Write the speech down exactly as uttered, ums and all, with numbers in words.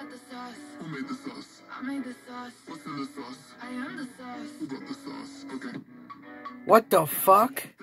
got the sauce. Who made the sauce? I made the sauce. What's in the sauce? I am the sauce. Who got the sauce? Okay. What the fuck?